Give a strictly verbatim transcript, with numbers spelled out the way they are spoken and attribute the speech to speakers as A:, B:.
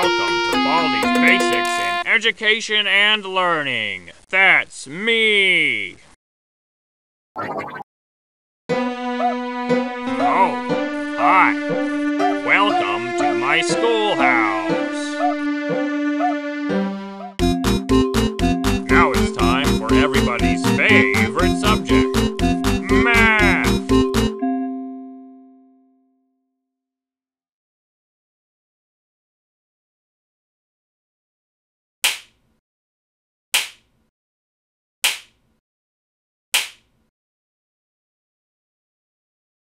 A: welcome to Baldi's Basics in Education and Learning. That's me! Oh, hi. Welcome to my schoolhouse.